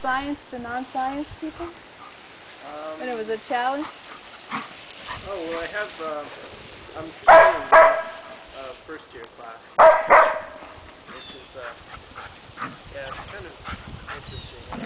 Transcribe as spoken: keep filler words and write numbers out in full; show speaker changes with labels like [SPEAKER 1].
[SPEAKER 1] science to non-science people?
[SPEAKER 2] Um,
[SPEAKER 1] And it was a challenge?
[SPEAKER 2] Oh, well, I have, uh, I'm studying uh, first year class, which is, uh, yeah, it's kind of interesting.